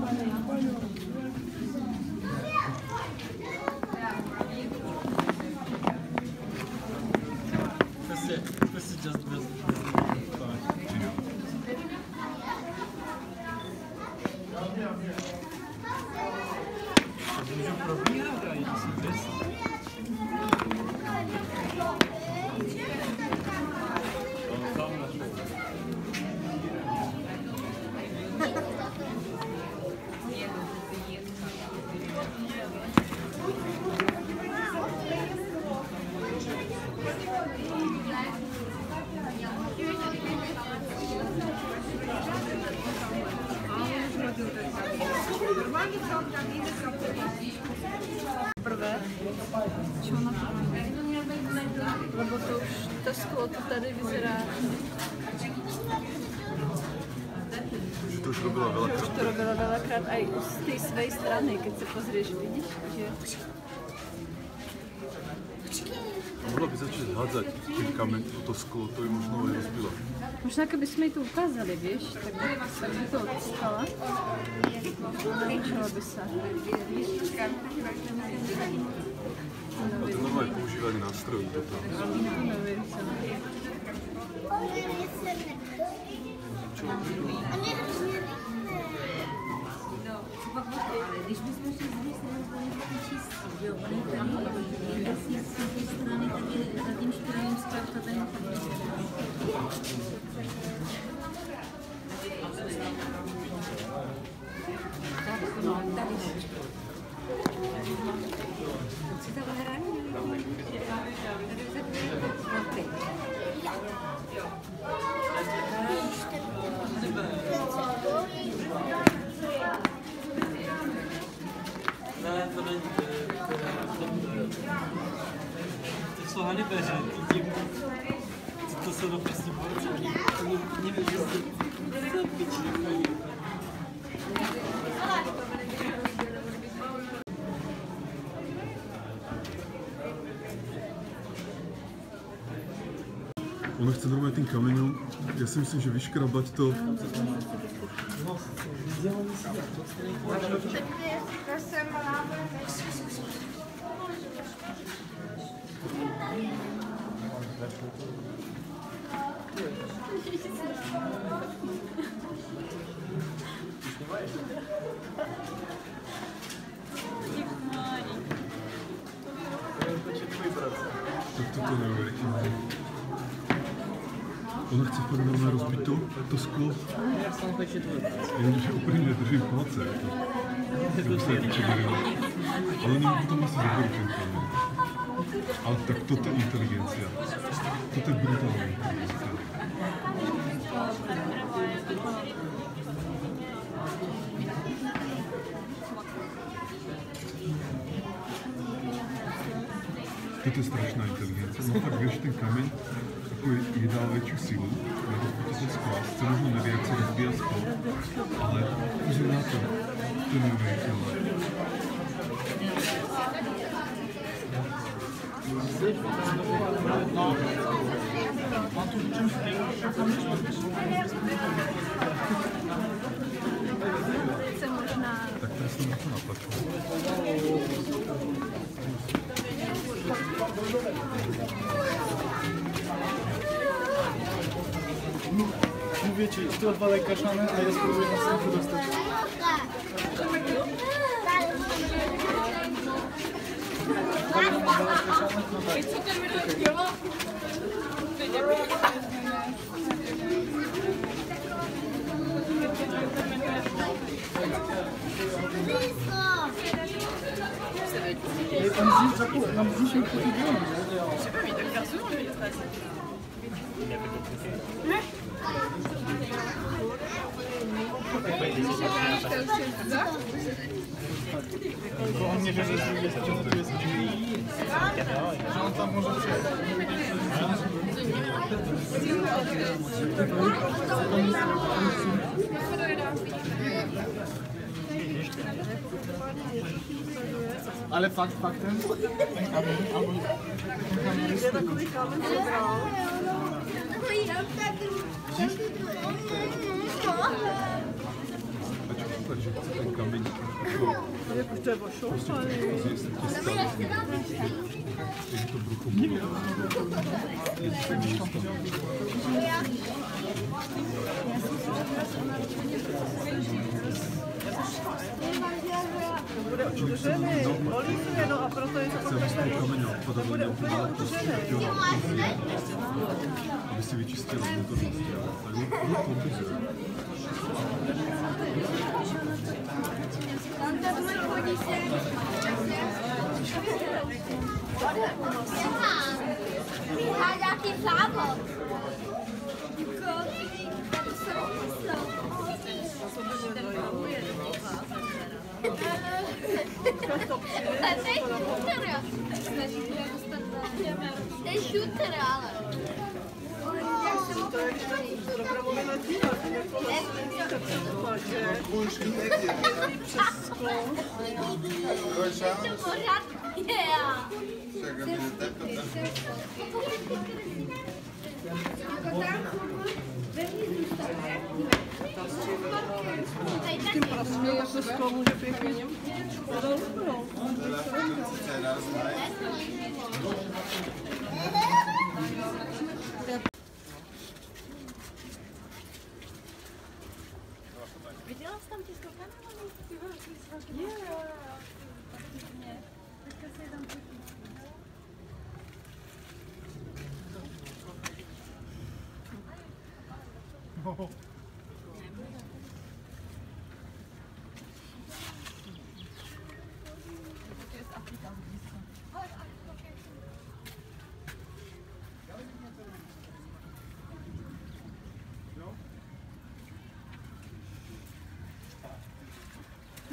Prvé, čo na to máme? Lebo to už, to sklo to tady vyzerá. Že to už robila veľakrát. Už to robila veľakrát aj z tej svej strany, keď sa pozrieš, vidíš, že... Mohla by začít hádzať tým kameň o to sklo, to by možno aj rozbila. Možná, keby sme jej to ukázali, vieš, tak by to odstala. Končila by sa. A to normálne používanie nástrojů toto. Neviem, co. Když bychom šli z té strany, to je čistý, jo, on je tam, vlastně z té strany, tak je za tím špinavým zkrátka ten tak, no, tady si to hraní, Ne, to není, to jsou hanibeři, to jsou dopisní borci, oni nevím, jestli to pičí. Ona chce normálně tím kamenem, já si myslím, že vyškrabať to. Tak to neuvěřitelné. Ona chce fakt normálně rozbít to sklo. Jenomže úplně nedržím palce. Ale nevím, potom asi zaboru. Ale tak toto je inteligencia. Toto je brutální inteligencia. Toto je strašná inteligence. No tak víš, ten kameň je dál větší sílu, na to se sklas, co možná neví, jak se rozbíjá sklo, ale pozor na to je neuvěřitelné. Tak to jsem na to naplačil. Mówię ci, tu odwalaj kaszanę, a ja spróbuję na samym dostać. Tam zniszczył po tej gronie. Je sais pas, mais il doit le faire souvent, lui, le trace. Bo on nie wie, że jest ciągle tu jest że on tam może przyjechać. Ale faktem, ten kameň jako To je ošoupaný. prostě tě stane, že to brucho bolí. Je to místo. Bude udržený, bolí mě, no a proto je to Chceme z toho kameně odpadovat, úplně udržený. aby si vyčistil motornosti, ale budu kompenzovat. Nějaký závod. To je shooter, ale. To je když tak programově nadívat, jako že přes sklo. To pořád je. S tím prostě jako sklo může pěkně rozpnout. Viděla jsi tam českou kanalu? Teďka se tam No.